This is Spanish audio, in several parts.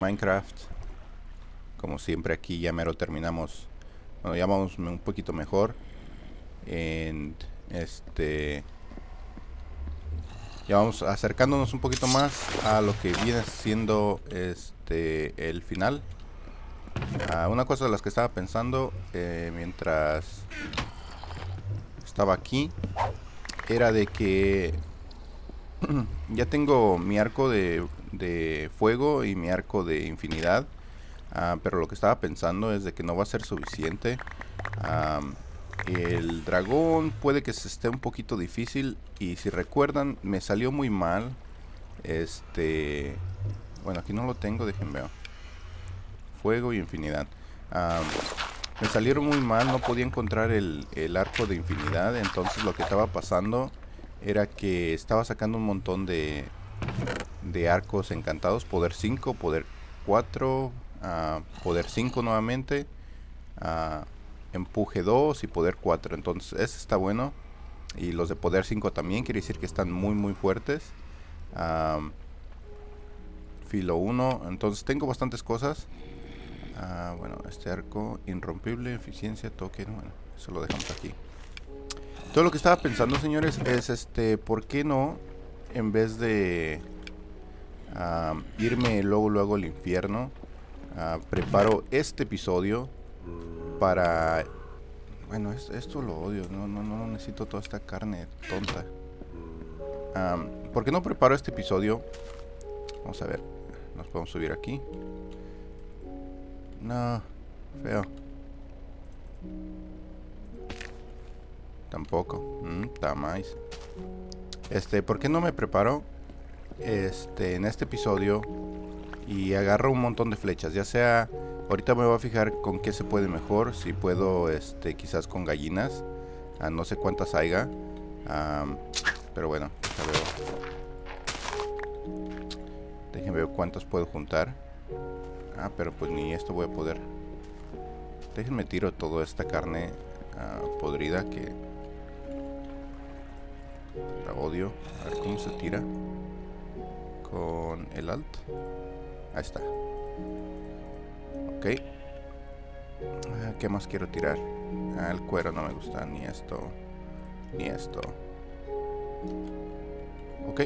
Minecraft. Como siempre aquí ya mero terminamos. Bueno, ya vamos un poquito mejor. En ya vamos acercándonos un poquito más a lo que viene siendo el final. Una cosa de las que estaba pensando mientras estaba aquí era de que ya tengo mi arco de fuego y mi arco de infinidad. Pero lo que estaba pensando es de que no va a ser suficiente. El dragón puede que se esté un poquito difícil. Y si recuerdan, me salió muy mal. Bueno, aquí no lo tengo, déjenme ver. Fuego y infinidad. Me salieron muy mal, no podía encontrar el arco de infinidad. Entonces lo que estaba pasando era que estaba sacando un montón de arcos encantados. Poder 5, poder 4, poder 5 nuevamente, empuje 2 y poder 4. Entonces ese está bueno. Y los de poder 5 también, quiere decir que están muy fuertes. Filo 1. Entonces tengo bastantes cosas. Bueno, este arco irrompible, eficiencia, token. Bueno, eso lo dejamos aquí. Todo lo que estaba pensando, señores, es ¿por qué no? En vez de irme luego al infierno, preparo este episodio para... Bueno, esto lo odio. No necesito toda esta carne tonta. ¿Por qué no preparo este episodio? Vamos a ver. Nos podemos subir aquí. No, feo. Tampoco. Tamáis. ¿Por qué no me preparo en este episodio y agarro un montón de flechas? Ya sea, ahorita me voy a fijar con qué se puede mejor. Si puedo, quizás con gallinas. No sé cuántas haya. Pero bueno, ya veo. Déjenme ver cuántas puedo juntar. Pero pues ni esto voy a poder. Déjenme tiro toda esta carne podrida que la odio. A ver cómo se tira. Con el alt. Ahí está. Ok. ¿Qué más quiero tirar? El cuero no me gusta. Ni esto. Ni esto. Ok.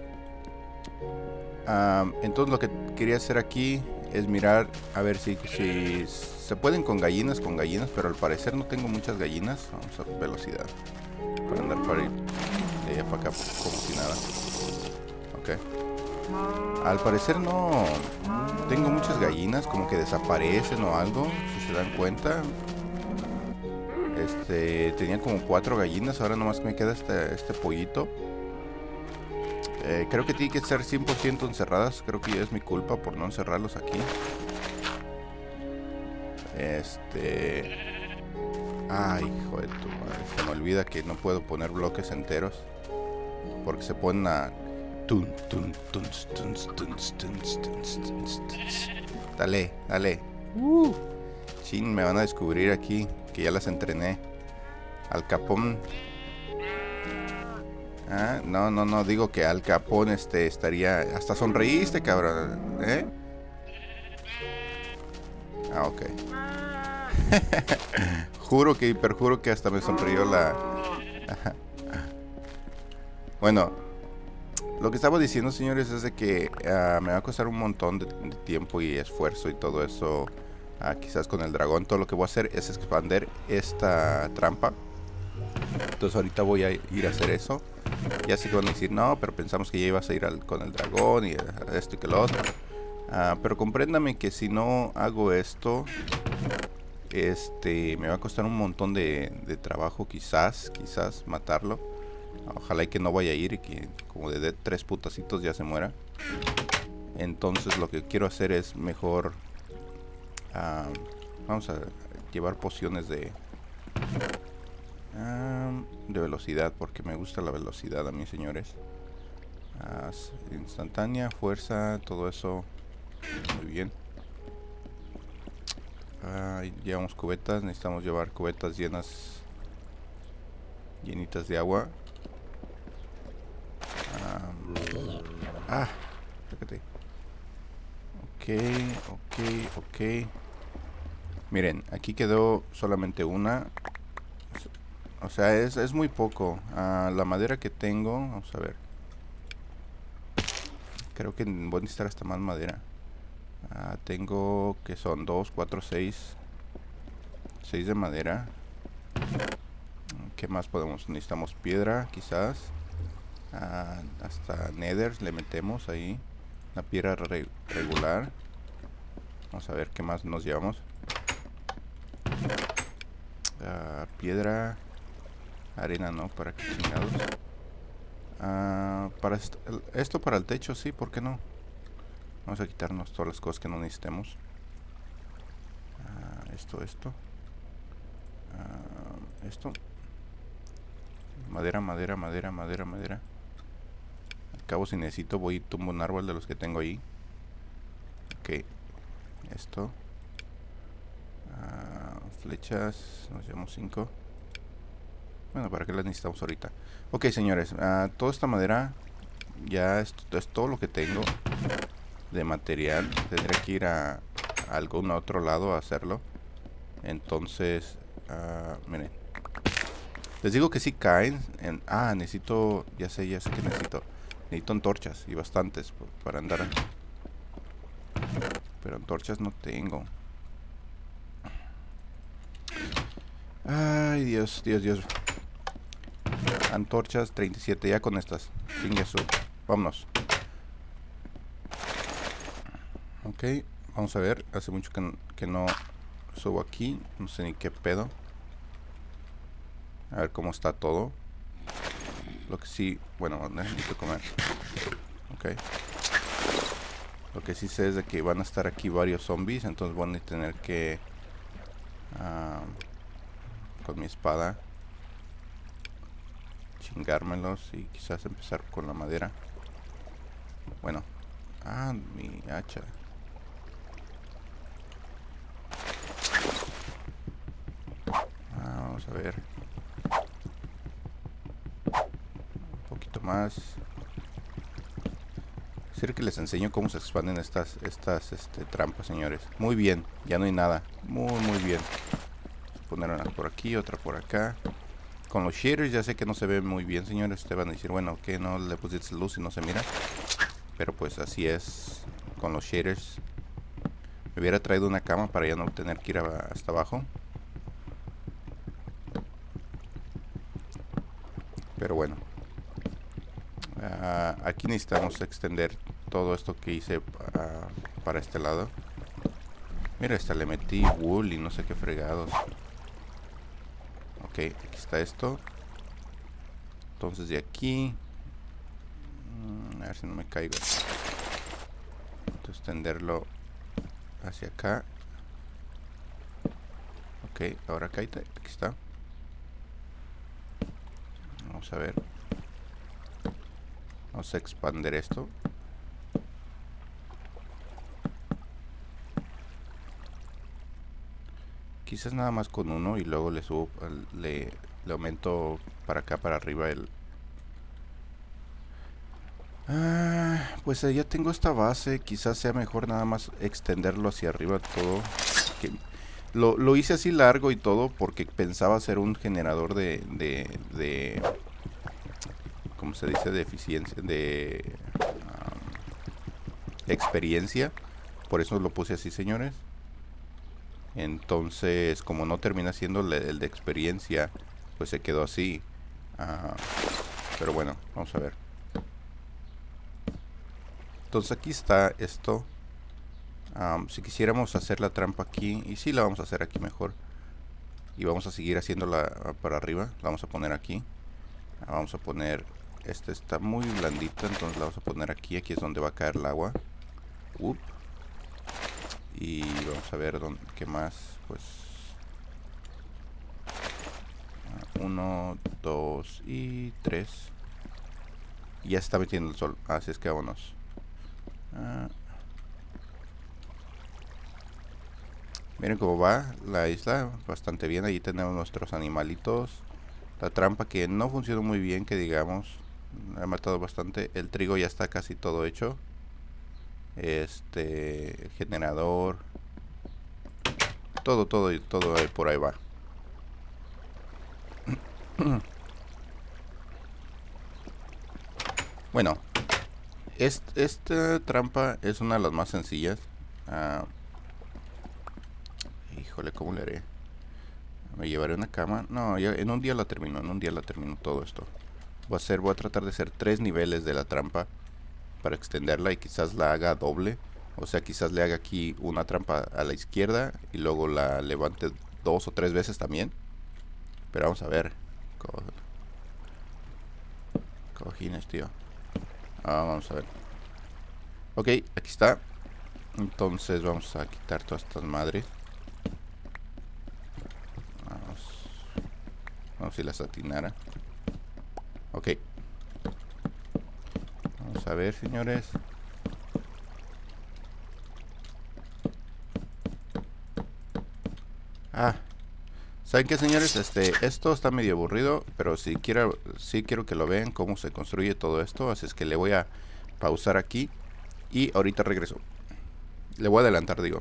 Entonces lo que quería hacer aquí es mirar a ver si se pueden con gallinas, pero al parecer no tengo muchas gallinas. Vamos a velocidad para andar para ir de allá para acá como si nada. Ok. Al parecer no tengo muchas gallinas, como que desaparecen o algo, si se dan cuenta. Tenía como 4 gallinas, ahora nomás me queda este pollito. Creo que tiene que ser 100% encerradas. Creo que ya es mi culpa por no encerrarlos aquí. Ay, hijo de tu madre. Se me olvida que no puedo poner bloques enteros, porque se ponen a... Dale, dale. Chin, me van a descubrir aquí que ya las entrené. Al Capón. No, digo que Al Capón estaría... Hasta sonreíste, cabrón, ok. Perjuro que hasta me sonrió la... Bueno, lo que estaba diciendo, señores, es de que me va a costar un montón de tiempo y esfuerzo y todo eso. Quizás con el dragón todo lo que voy a hacer es expandir esta trampa. Entonces ahorita voy a ir a hacer eso. Ya sé que van a decir, no, pero pensamos que ya ibas a ir con el dragón y esto y que lo otro. Pero compréndame que si no hago esto, me va a costar un montón de trabajo, quizás matarlo. Ojalá y que no vaya a ir y que como de 3 putacitos ya se muera. Entonces lo que quiero hacer es mejor... vamos a llevar pociones de velocidad, porque me gusta la velocidad a mí, señores. Instantánea, fuerza, todo eso. Muy bien. Llevamos cubetas, necesitamos llevar cubetas llenitas de agua. Fíjate. Ok. ok. Miren, aquí quedó solamente una. O sea, es muy poco. La madera que tengo, vamos a ver. Creo que voy a necesitar hasta más madera. Tengo que son 2, 4, 6. 6 de madera. ¿Qué más podemos? Necesitamos piedra, quizás. Hasta nether le metemos ahí. Una piedra regular. Vamos a ver qué más nos llevamos. Piedra. Arena no, para qué chingados. Para esto para el techo, sí, ¿por qué no? Vamos a quitarnos todas las cosas que no necesitemos. Esto. Esto. Madera. Al cabo, si necesito, voy y tumbo un árbol de los que tengo ahí. Ok. Esto. Flechas. Nos llevamos 5. Bueno, ¿para qué las necesitamos ahorita? Ok, señores. Toda esta madera. Ya esto es todo lo que tengo de material. Tendré que ir a algún otro lado a hacerlo. Entonces, miren. Les digo que sí caen. Necesito. Ya sé que necesito. Necesito antorchas y bastantes para andar. Pero antorchas no tengo. Ay, Dios. Antorchas 37, ya con estas. Sin Jesús. Vámonos. Ok, vamos a ver. Hace mucho que no subo aquí. No sé ni qué pedo. A ver cómo está todo. Lo que sí... Bueno, necesito comer. Ok. Lo que sí sé es de que van a estar aquí varios zombies. Entonces van a tener que... con mi espada... chingármelos y quizás empezar con la madera. Bueno. Mi hacha. Vamos a ver. Un poquito más. Quiero que les enseño cómo se expanden estas trampas, señores. Muy bien, ya no hay nada. Muy bien. Poner una por aquí, otra por acá. Con los shaders ya sé que no se ve muy bien, señores. Ustedes van a decir, bueno, que no le pusiste luz y no se mira. Pero pues así es con los shaders. Me hubiera traído una cama para ya no tener que ir hasta abajo. Pero bueno. Aquí necesitamos extender todo esto que hice para este lado. Mira, hasta le metí wool y no sé qué fregados. Ok, aquí está esto. Entonces de aquí... a ver si no me caigo. Entonces extenderlo hacia acá. Ok, ahora acá aquí está. Vamos a ver. Vamos a expandir esto. Quizás nada más con uno y luego le subo, le aumento para acá, para arriba el... pues ya tengo esta base. Quizás sea mejor nada más extenderlo hacia arriba todo. Lo hice así largo y todo porque pensaba hacer un generador de ¿cómo se dice? De eficiencia, de experiencia. Por eso lo puse así, señores. Entonces, como no termina siendo el de experiencia, pues se quedó así. Pero bueno, vamos a ver. Entonces aquí está esto. Si quisiéramos hacer la trampa aquí, y sí la vamos a hacer aquí mejor. Y vamos a seguir haciéndola para arriba. La vamos a poner aquí. Vamos a poner... Este está muy blandito, entonces la vamos a poner aquí. Aquí es donde va a caer el agua. Y vamos a ver qué más. Pues 1, 2 y 3. Y ya se está metiendo el sol. Así es que vámonos. Miren cómo va la isla. Bastante bien. Ahí tenemos nuestros animalitos. La trampa que no funcionó muy bien, que digamos. He matado bastante. El trigo ya está casi todo hecho. generador, todo por ahí va. Bueno, esta trampa es una de las más sencillas. Híjole, ¿cómo le haré? Me llevaré una cama. No, ya en un día la termino. En un día la termino todo esto. Voy a tratar de hacer 3 niveles de la trampa para extenderla y quizás la haga doble. O sea, quizás le haga aquí una trampa a la izquierda y luego la levante 2 o 3 veces también. Pero vamos a ver. Cojines, tío. Vamos a ver. Ok, aquí está. Entonces vamos a quitar todas estas madres. Vamos si las atinara. Ok. Vamos a ver, señores. ¿Saben qué, señores? Esto está medio aburrido, pero sí quiero que lo vean cómo se construye todo esto. Así es que le voy a pausar aquí y ahorita regreso. Le voy a adelantar, digo.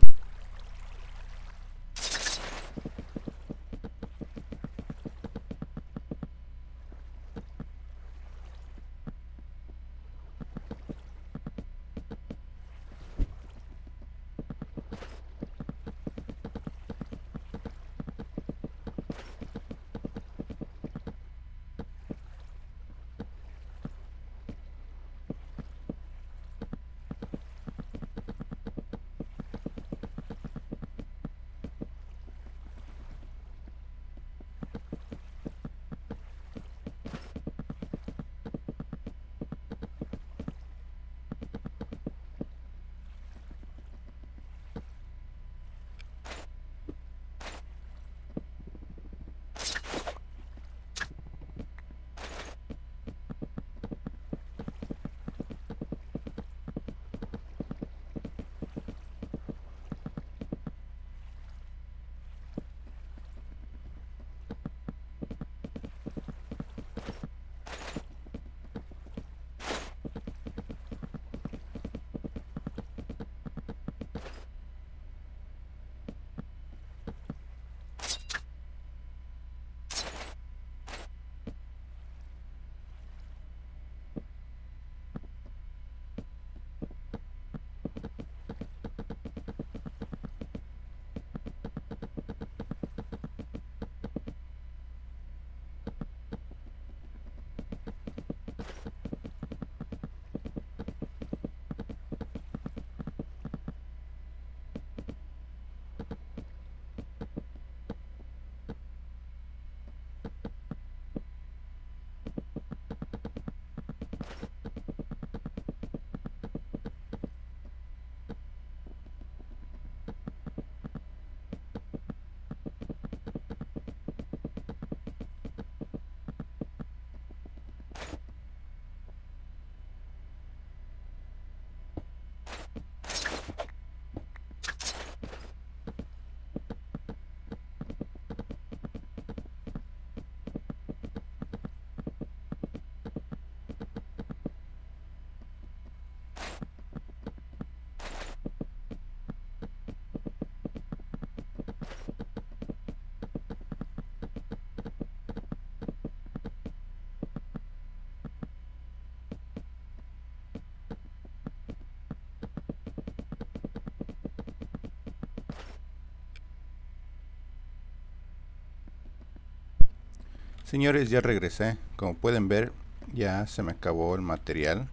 Señores, ya regresé. Como pueden ver, ya se me acabó el material.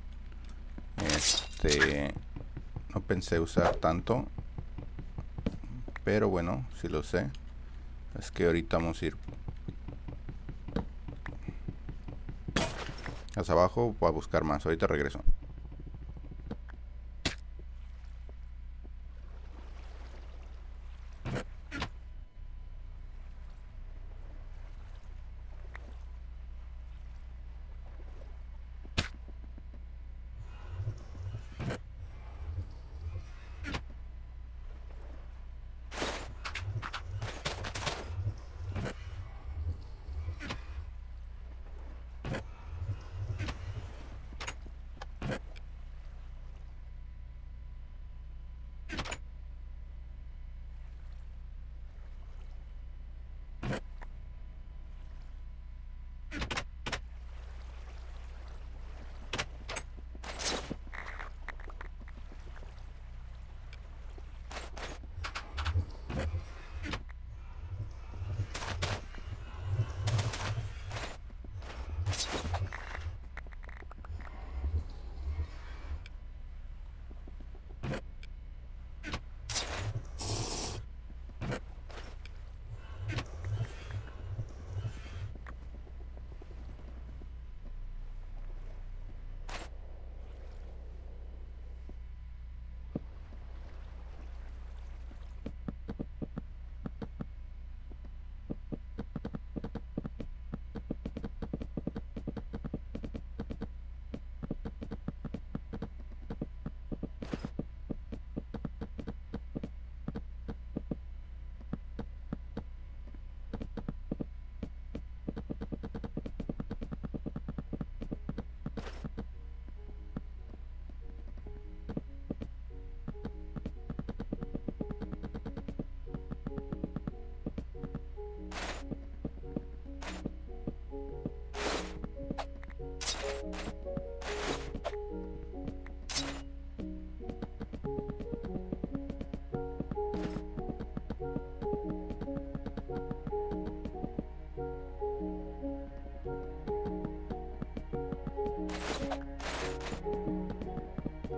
No pensé usar tanto, pero bueno, si lo sé. Es que ahorita vamos a ir hacia abajo para buscar más. Ahorita regreso.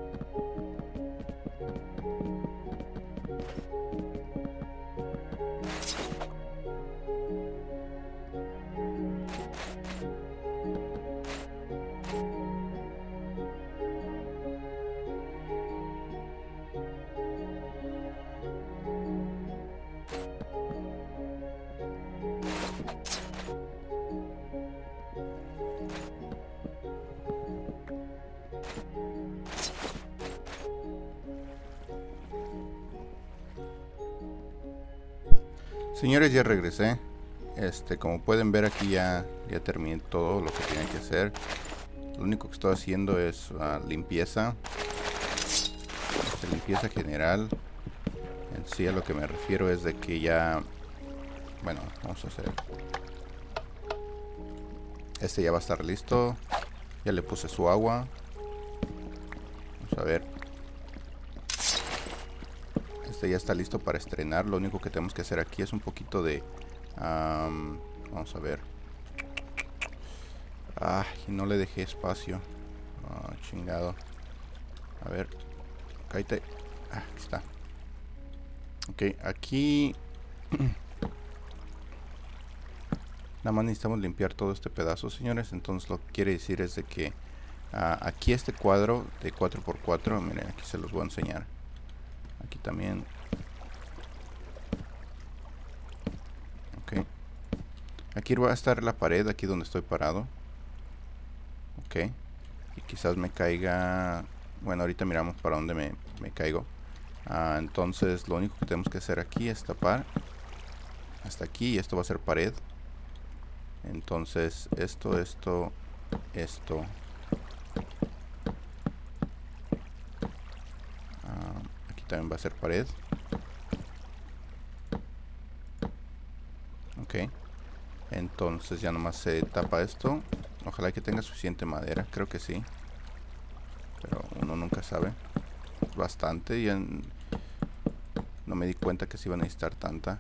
Señores, ya regresé. Como pueden ver aquí ya terminé todo lo que tenía que hacer. Lo único que estoy haciendo es limpieza. Limpieza general. En sí a lo que me refiero es de que ya... Bueno, vamos a hacer... ya va a estar listo. Ya le puse su agua. Vamos a ver. Ya está listo para estrenar. Lo único que tenemos que hacer aquí es un poquito de... vamos a ver. No le dejé espacio. Chingado. A ver. Cállate. Aquí está. Ok, aquí... Nada más necesitamos limpiar todo este pedazo, señores. Entonces lo que quiere decir es de que... aquí este cuadro de 4x4. Miren, aquí se los voy a enseñar. Aquí también. Ok. Aquí va a estar la pared, aquí donde estoy parado. Ok. Y quizás me caiga... Bueno, ahorita miramos para dónde me caigo. Entonces lo único que tenemos que hacer aquí es tapar. Hasta aquí, y esto va a ser pared. Entonces esto. Aquí también va a ser pared. Ok. Entonces ya nomás se tapa esto. Ojalá que tenga suficiente madera. Creo que sí. Pero uno nunca sabe. Bastante. Y no me di cuenta que se iba a necesitar tanta.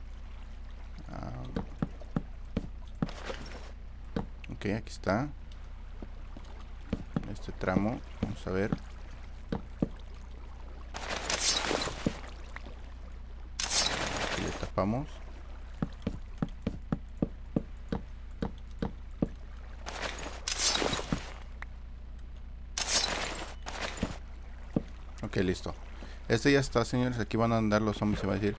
Ok, aquí está. Este tramo. Vamos a ver. Aquí le tapamos. Ok, listo. Ya está, señores. Aquí van a andar los zombies. Se va a decir.